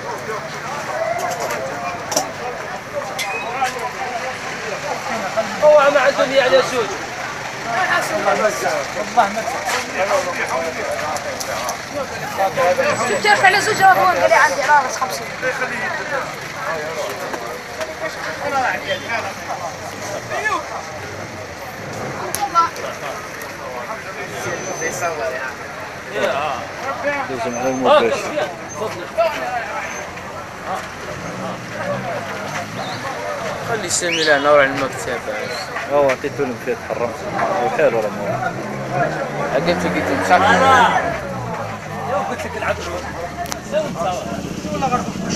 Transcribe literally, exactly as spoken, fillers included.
هو ما عندهم يعني سود. جبت على زوج هون قال لي عندي رابط خمسين. لازم على المباشر. خلي يسمي له نور على المكتب. اه عطيته لهم فيه تحرمت. وخير ولا ما. قلت لك قلت لك خاف. قلت لك العدل.